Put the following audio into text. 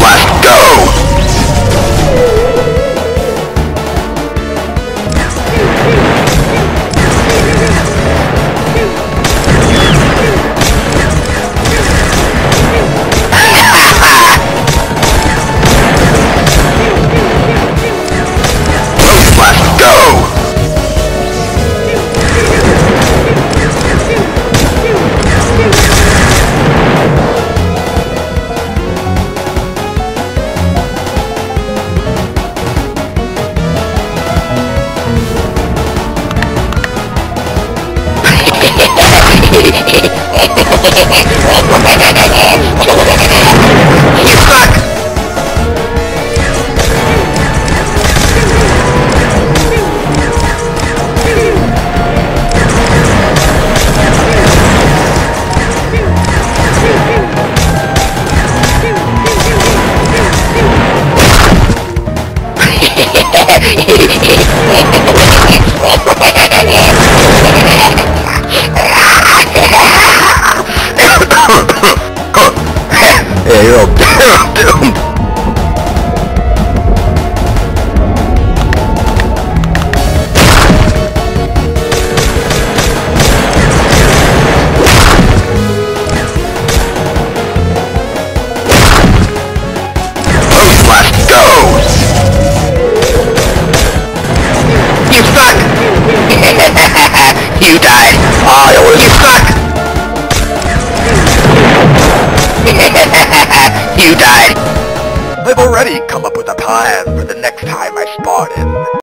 Blast, go! Yeah, you're all doomed. Post blast, go! You suck! You died. Oh, you suck! You died! I've already come up with a plan for the next time I spawn in.